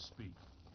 speak.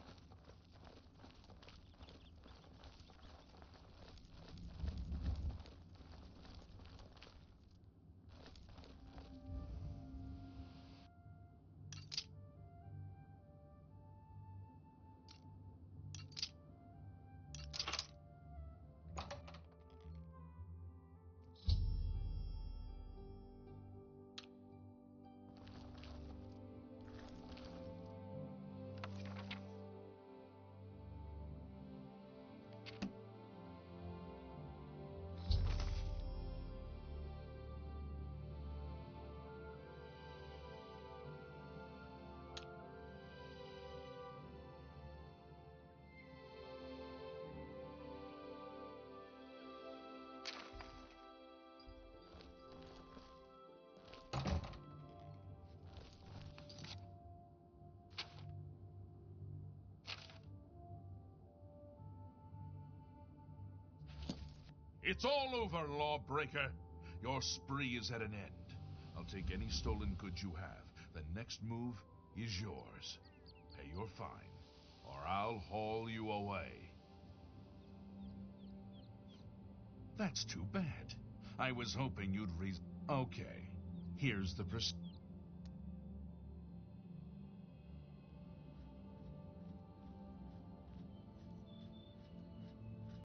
It's all over, lawbreaker. Your spree is at an end. I'll take any stolen goods you have. The next move is yours. Pay your fine, or I'll haul you away. That's too bad. I was hoping you'd Okay, here's the